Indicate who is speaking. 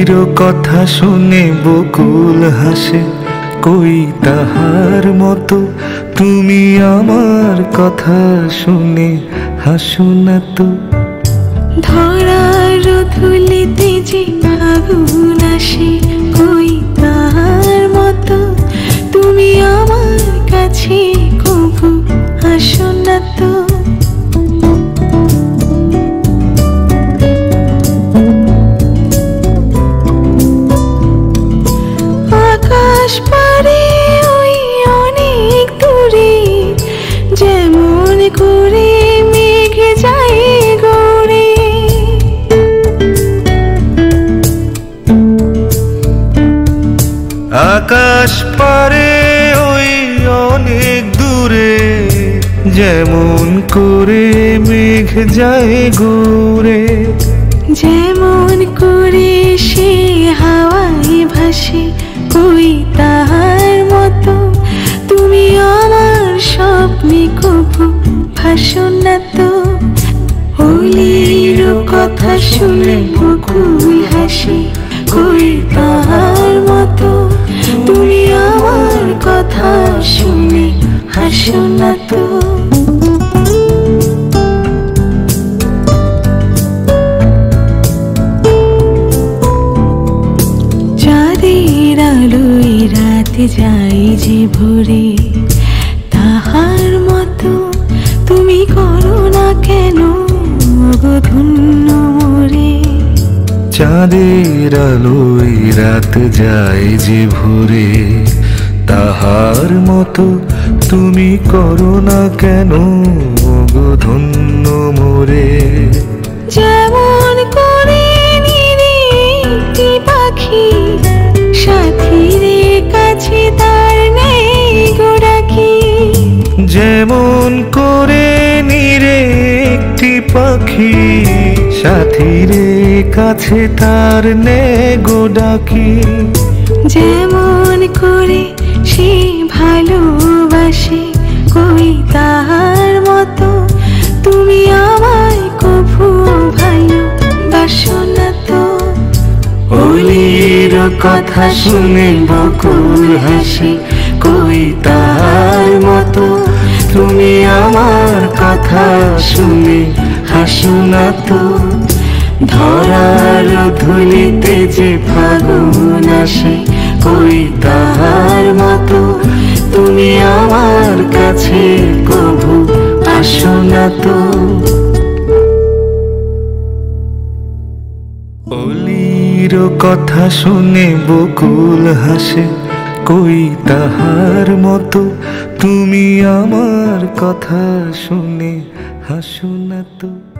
Speaker 1: অলির কথা শুনে বকুল হাসে, কই তাহার মতো তুমি আমার কথা শুনে হাসো না তো।
Speaker 2: ধরার ধুলিতে যে আগুন আসে, কই তাহার মতো তুমি আমার কাছে কভু আসো না তো। আকাশ পারে ওই অনেক দূরে, যেমন করে মেঘ যায় গড়ে।
Speaker 1: আকাশ পারে ওই অনেক দূরে, যেমন করে মেঘ যায় ঘুরে।
Speaker 2: যেমন করে সে হাওয়ায় ভাসে, কই তাহার মতো তুমি আমার স্বপ্নে কভু ভাসো না তো। অলির কথা শুনে বকুল হাসে, কই তাহার মতো তুমি আমার কথা শুনে হাসো না তো। চাঁদের আলোয় রাতে যাই যে ভোরে, তাহার মতো তুমি করো না কেন গো ধন্য মোরে।
Speaker 1: চাঁদের আলোয় রাত যায় যে ভোরে, তাহার মতো তুমি করো না কেন গো ধন্য মোরে।
Speaker 2: যেমন করে নিরে একটি পাখি, সাথীর কাছে তার নেই গো ডাকি।
Speaker 1: যেমন করে নিরে একটি পাখি, সাথীর কাছে তার নে গো ডাকি।
Speaker 2: যেমন করে সে ভালোবাসে, কই তাহার মতো তুমি আমায় কভু ভালোবাসো না তো।
Speaker 1: অলির কথা শুনে বকুল হাসে, কই তাহার মতো তুমি আমার কথা শুনে হাসো না তো। ধরার ধুলিতে যে ফাগুন আসে, কই তাহার মতো তুমি আমার কাছে কভু আসো না তো। অলির কথা শুনে বকুল হাসে, কই তাহার মতো তুমি আমার কথা শুনে হাসো না তো।